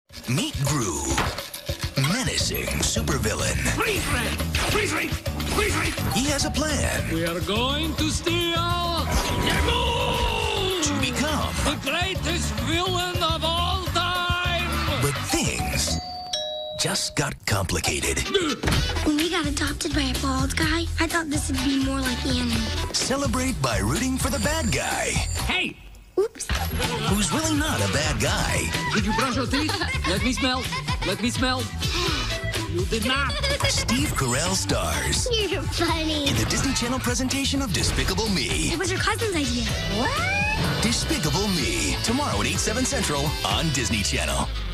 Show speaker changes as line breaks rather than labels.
Meet Gru, menacing supervillain.
Freeze ray! Freeze ray! Freeze ray!
He has a plan.
We are going to steal the moon!
To become
the greatest villain of all time!
But things just got complicated.
When we got adopted by a bald guy, I thought this would be more like Annie.
Celebrate by rooting for the bad guy.
Hey!
Oops.
Who's really not a bad guy.
Did you brush your teeth? Let me smell. Let me smell. You did not.
Steve Carell stars
You're funny.
in the Disney Channel presentation of Despicable Me.
It was your cousin's idea. What?
Despicable Me, tomorrow at 8/7 Central on Disney Channel.